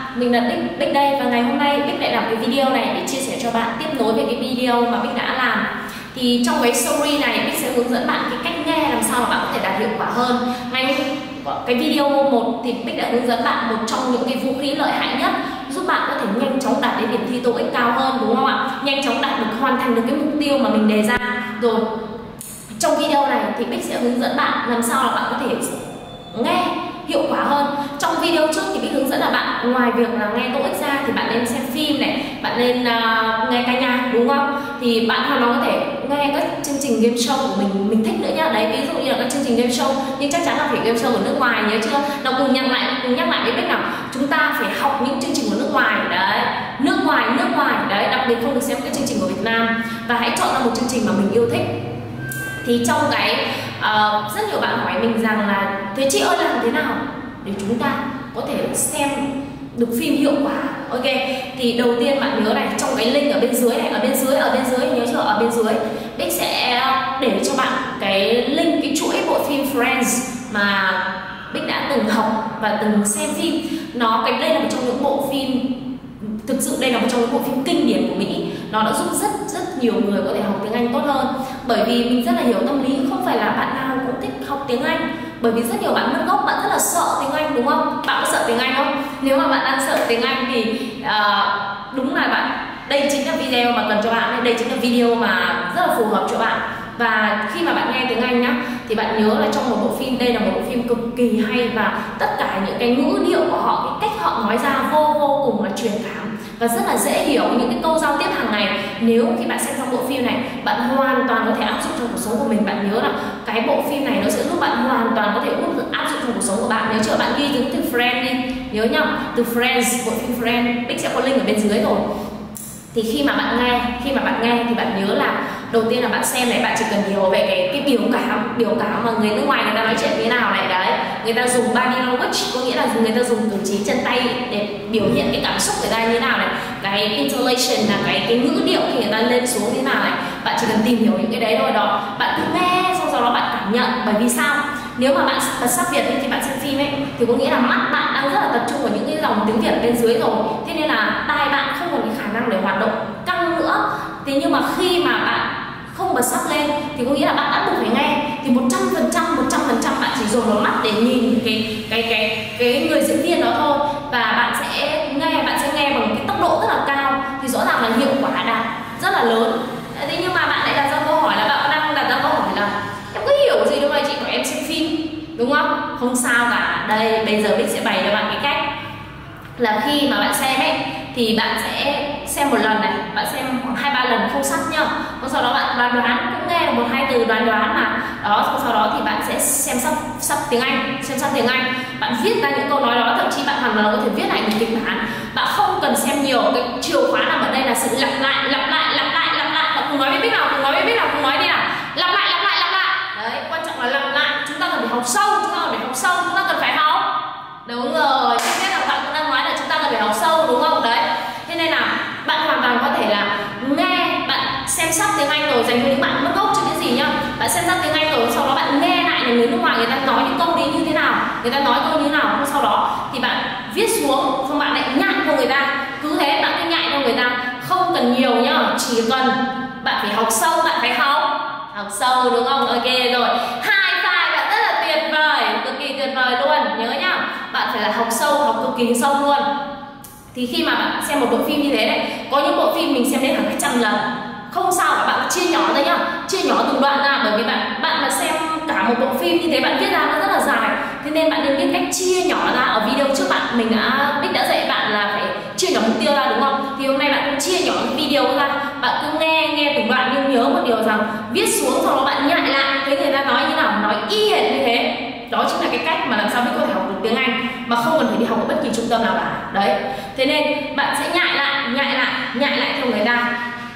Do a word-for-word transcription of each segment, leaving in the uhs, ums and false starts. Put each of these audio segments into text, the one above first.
mình là Bích, Bích đây, và ngày hôm nay Bích lại làm cái video này để chia sẻ cho bạn tiếp nối về cái video mà Bích đã làm. Thì trong cái story này Bích sẽ hướng dẫn bạn cái cách nghe làm sao mà bạn có thể đạt hiệu quả hơn. Ngay cái video một thì Bích đã hướng dẫn bạn một trong những cái vũ khí lợi hại nhất giúp bạn có thể nhanh chóng đạt đến điểm thi tô ích cao hơn, đúng không ạ? Nhanh chóng đạt được, hoàn thành được cái mục tiêu mà mình đề ra. Rồi trong video này thì Bích sẽ hướng dẫn bạn làm sao là bạn có thể nghe hiệu quả hơn. Trong video trước thì Bích hướng dẫn là bạn ngoài việc là nghe tô ích ra thì bạn nên xem phim này, bạn nên uh, nghe ca nhạc, đúng không? Thì bạn hoàn toàn có thể nghe các chương trình game show của mình mình thích nữa nhá. Đấy, ví dụ như là các chương trình game show, nhưng chắc chắn là phải game show ở nước ngoài, nhớ chưa? Nào cùng nhắc lại, cùng nhắc lại với Bích nào. Chúng ta phải học những chương trình của nước ngoài, đấy, nước ngoài, nước ngoài, đấy, đặc biệt không được xem cái chương trình của Việt Nam, và hãy chọn ra một chương trình mà mình yêu thích. Thì trong cái uh, rất nhiều bạn hỏi mình rằng là thế chị ơi làm thế nào để chúng ta có thể xem được phim hiệu quả? Ok, thì đầu tiên bạn nhớ này, trong cái link ở bên dưới này, ở bên dưới, ở bên dưới, nhớ chưa? Ở bên dưới Bích sẽ để cho bạn cái link, cái chuỗi bộ phim Friends mà Bích đã từng học và từng xem phim. Nó cái đây là một trong những bộ phim, thực sự đây là một trong những bộ phim kinh điển của Mỹ. Nó đã giúp rất rất nhiều người có thể học tiếng Anh tốt hơn. Bởi vì mình rất là hiểu tâm lý, không phải là bạn nào cũng thích học tiếng Anh. Bởi vì rất nhiều bạn mất gốc, bạn rất là sợ tiếng Anh, đúng không? Bạn có sợ tiếng Anh không? Nếu mà bạn đang sợ tiếng Anh thì uh, đúng là bạn, đây chính là video mà cần cho bạn, đây chính là video mà rất là phù hợp cho bạn. Và khi mà bạn nghe tiếng Anh nhá, thì bạn nhớ là trong một bộ phim, đây là một bộ phim cực kỳ hay, và tất cả những cái ngữ điệu của họ, cái cách họ nói ra vô vô cùng là truyền cảm và rất là dễ hiểu. Những cái câu giao tiếp hàng ngày, nếu khi bạn xem xong bộ phim này, bạn hoàn toàn có thể áp dụng trong cuộc sống của mình. Bạn nhớ là cái bộ phim này nó sẽ giúp bạn hoàn toàn có thể áp dụng trong cuộc sống của bạn. Nếu chưa, bạn ghi từ từ Friends đi, nhớ nhá, từ Friends, bộ phim Friends, Bích sẽ có link ở bên dưới rồi. Thì khi mà bạn nghe, khi mà bạn nghe thì bạn nhớ là đầu tiên là bạn xem này, bạn chỉ cần hiểu về cái cái biểu cảm, biểu cảm mà người nước ngoài người ta nói chuyện như thế nào này, đấy, người ta dùng body language, có nghĩa là người ta dùng cử chỉ chân tay để biểu hiện cái cảm xúc người ta như thế nào này, cái intonation là cái cái ngữ điệu khi người ta lên xuống như thế nào này, bạn chỉ cần tìm hiểu những cái đấy thôi đó, bạn cứ nghe xong sau đó bạn cảm nhận. Bởi vì sao? Nếu mà bạn bật sub Việt thì bạn xem phim ấy thì có nghĩa là mắt bạn đang rất là tập trung vào những cái dòng tiếng Việt ở bên dưới rồi, thế nên là tai bạn không còn cái khả năng để hoạt động căng nữa. Thế nhưng mà khi mà bạn không bật sub lên thì có nghĩa là bạn bắt buộc phải nghe, thì một trăm phần trăm một trăm phần trăm bạn chỉ dồn vào mắt để nhìn cái cái cái cái người diễn viên đó thôi, và bạn sẽ nghe, bạn sẽ nghe bằng cái tốc độ rất là cao, thì rõ ràng là hiệu quả đạt rất là lớn. Thế nhưng mà bạn lại đặt ra câu hỏi là bạn đang đặt ra câu hỏi là em có hiểu gì đâu mà chị bảo em xem phim, đúng không? Không sao cả. Đây, bây giờ Bích sẽ bày cho bạn cái cách là khi mà bạn xem ấy thì bạn sẽ xem một lần này, bạn xem khoảng hai ba lần không sắp nhá. Sau đó bạn đoán đoán, cũng nghe được một hai từ đoán đoán mà. Đó, sau đó thì bạn sẽ xem sắp sắp tiếng Anh, xem sắp tiếng Anh. Bạn viết ra những câu nói đó, thậm chí bạn hoàn toàn có thể viết lại một kịch bản. Bạn không cần xem nhiều, cái chìa khóa nằm ở đây là sự lặp lại, lặp lại, lặp lại, lặp lại. Bạn cùng nói với Bích nào, cùng nói với Bích nào, cùng nói đi nào. Lặp lại, lặp lại, lặp lại. Đấy, quan trọng là lặp lại. Chúng ta cần phải học sâu, chúng ta cần phải học sâu, chúng ta cần phải học. Đúng rồi, không biết là bạn cũng đang nói là chúng ta cần phải học sâu, đúng không? Đấy. Thế nên là bạn hoàn toàn có thể là nghe, bạn xem sắp tiếng Anh rồi, dành cho những bạn mất gốc chứ cái gì nhá. Bạn xem sắp tiếng Anh rồi, sau đó bạn nghe lại là người nước ngoài người ta nói những câu đấy như thế nào, người ta nói câu như thế nào, sau đó thì bạn viết xuống, xong bạn lại nhại cho người ta. Cứ thế bạn cứ nhại cho người ta, không cần nhiều nhá, chỉ cần bạn phải học sâu, bạn phải học học sâu, đúng không? Ok rồi, hai file bạn rất là tuyệt vời, cực kỳ tuyệt vời luôn. Nhớ nhá, bạn phải là học sâu, học cực kỳ sâu luôn. Thì khi mà bạn xem một bộ phim như thế này, có những bộ phim mình xem đến hàng cái trăm lần, không sao cả, bạn chia nhỏ ra nhá, chia nhỏ từng đoạn ra. Bởi vì bạn bạn mà xem cả một bộ phim như thế, bạn viết ra nó rất là dài, thế nên bạn nên biết cách chia nhỏ ra. Ở video trước bạn mình đã Bích đã dạy bạn là phải chia nhỏ mục tiêu ra, đúng không? Thì hôm nay bạn cũng chia nhỏ cái video ra, bạn cứ nghe nghe từng đoạn, nhưng nhớ một điều rằng viết xuống sau đó bạn nhại lại thấy người ta nói như nào, nói y hệt như thế. Đó chính là cái cách mà làm sao Bích có thể học được tiếng Anh mà không cần phải đi học ở bất kỳ trung tâm nào cả. Đấy, thế nên bạn sẽ nhại lại, nhại lại, nhại lại theo người ta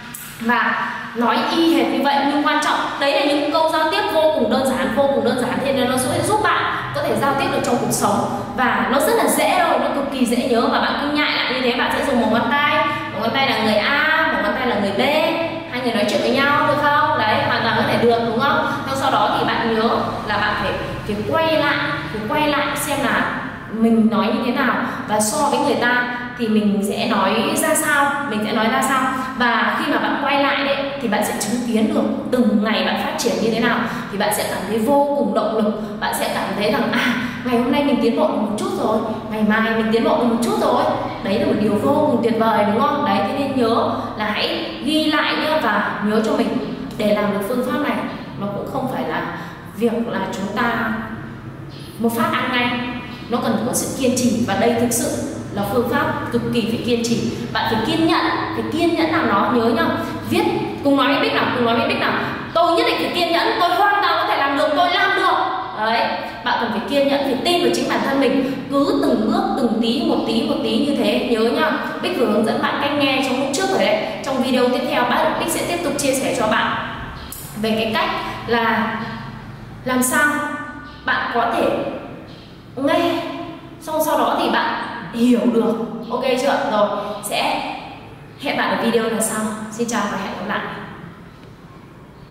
và nói y hệt như vậy. Nhưng quan trọng đấy là những câu giao tiếp vô cùng đơn giản, vô cùng đơn giản, thế nên nó sẽ giúp bạn có thể giao tiếp được trong cuộc sống, và nó rất là dễ thôi, nó cực kỳ dễ nhớ. Mà bạn cứ nhại lại như thế, bạn sẽ dùng một ngón tay, một ngón tay là người A, một ngón tay là người B, hai người nói chuyện với nhau, được không? Đấy, hoàn toàn có thể được, đúng không? Nhưng sau đó thì bạn nhớ là bạn phải phải quay lại, phải quay lại xem là mình nói như thế nào, và so với người ta thì mình sẽ nói ra sao, mình sẽ nói ra sao. Và khi mà bạn quay lại đấy thì bạn sẽ chứng kiến được từng ngày bạn phát triển như thế nào, thì bạn sẽ cảm thấy vô cùng động lực. Bạn sẽ cảm thấy rằng à, ngày hôm nay mình tiến bộ được một chút rồi, ngày mai mình tiến bộ được một chút rồi. Đấy là một điều vô cùng tuyệt vời, đúng không? Đấy, thế nên nhớ là hãy ghi lại nhá, và nhớ cho mình để làm được phương pháp này nó cũng không phải là việc là chúng ta một phát ăn ngay, nó cần có sự kiên trì. Và đây thực sự là phương pháp cực kỳ phải kiên trì. Bạn phải kiên nhẫn, phải kiên nhẫn làm nó. Nhớ nhá, viết cùng nói với Bích nào, cùng nói với Bích nào, tôi nhất định phải kiên nhẫn, tôi hoàn toàn có thể làm được, tôi làm được. Đấy, bạn cần phải kiên nhẫn, phải tin vào chính bản thân mình, cứ từng bước từng tí một tí một tí như thế. Nhớ nhá, Bích vừa hướng dẫn bạn cách nghe trong lúc trước rồi đấy. Trong video tiếp theo bạn Bích sẽ tiếp tục chia sẻ cho bạn về cái cách là làm sao bạn có thể nghe xong sau đó thì bạn hiểu được. Ok chưa? Rồi, sẽ hẹn bạn ở video lần sau. Xin chào và hẹn gặp lại.